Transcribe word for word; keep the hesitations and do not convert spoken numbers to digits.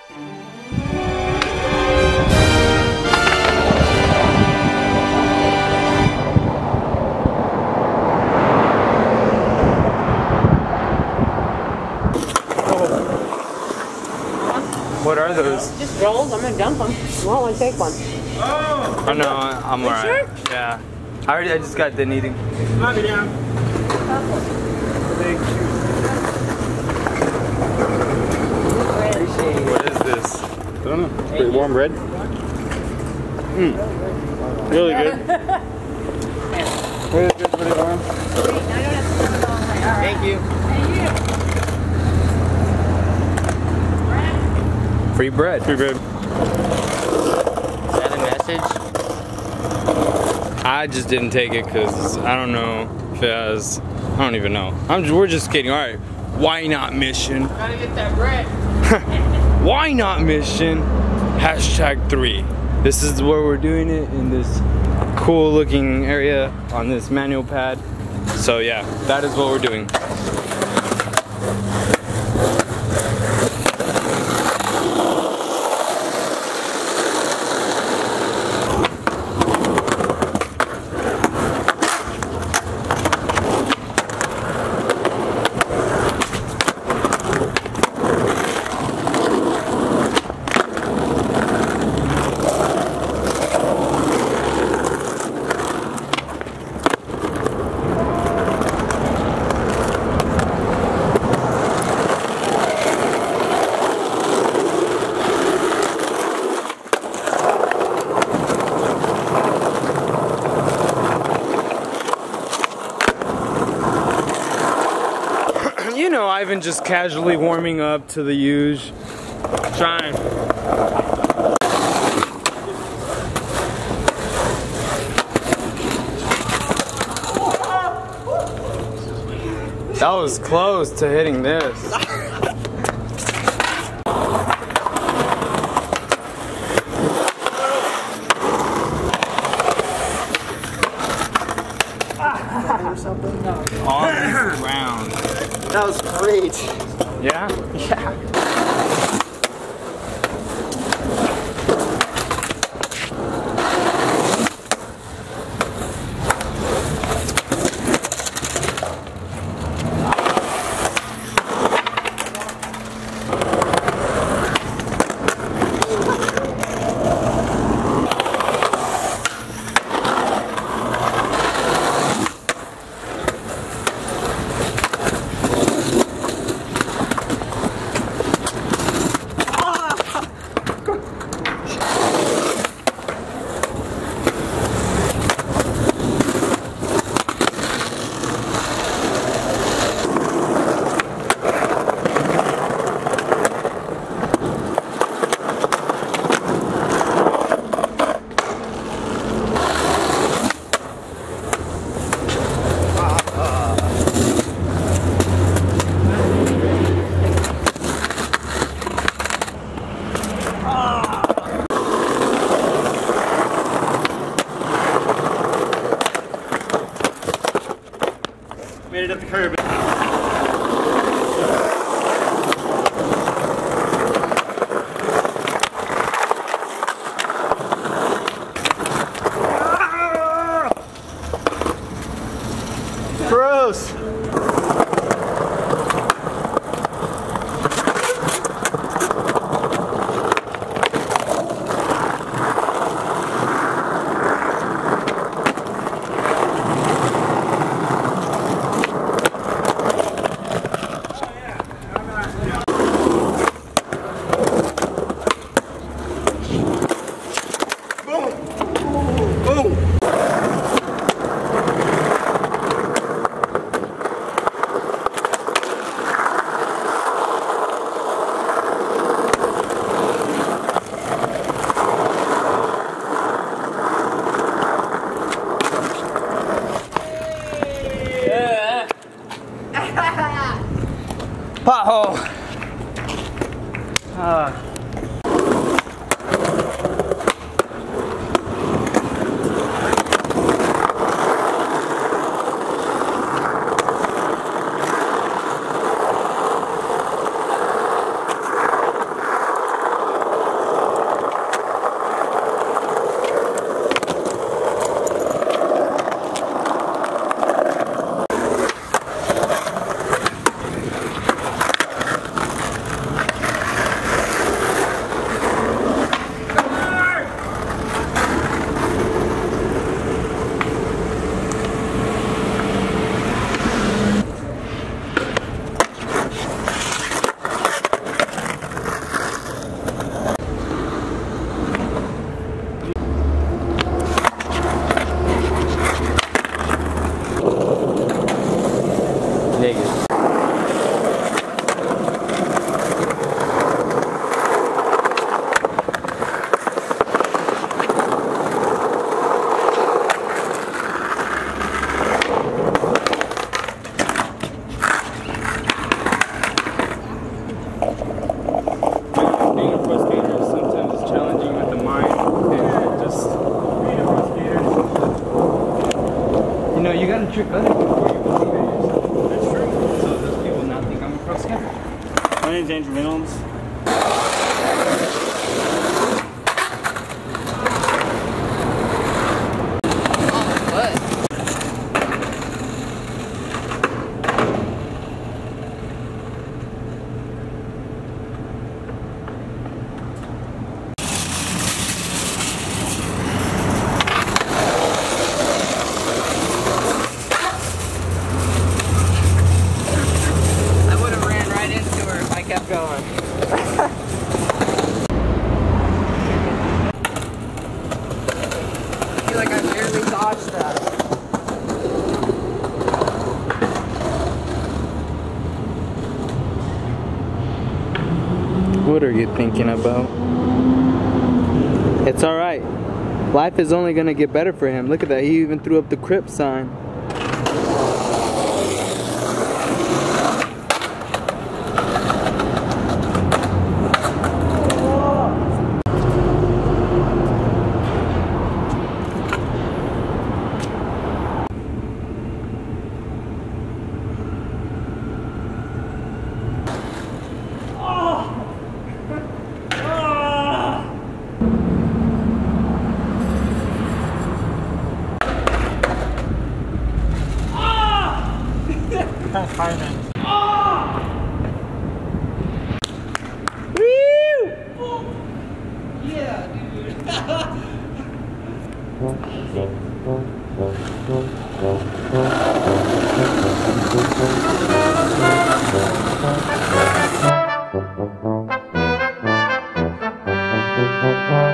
What are those? Just rolls. I'm gonna dump them. You won't want to take one. Oh! Oh no, I'm alright. Sure? Yeah. I already. I just got done eating. Love you down. Thank you. What is this? I don't know. Pretty warm bread. Mmm. Really good. Really good, really warm. Thank you. Free bread. Free bread. Is that a message? I just didn't take it because I don't know if it has. I don't even know. I'm. We're just kidding. All right. Why not mission? Gotta get that bread. Why not mission? Hashtag three. This is where we're doing it in this cool looking area on this manual pad. So yeah, that is what we're doing. You know, Ivan just casually warming up to the huge. Trying. That was close to hitting this. On the ground. That was great. Yeah? Yeah. Made it up the curb. Gross. Pothole. Uh. trick other people before you believe in yourself. That's true. So those people now think I'm a pro skipper. My name's Andrew Reynolds. Kept going. I feel like I barely dodged that. What are you thinking about? It's alright. Life is only gonna get better for him. Look at that, he even threw up the Crip sign. That's fine, man. Woo! Yeah, dude.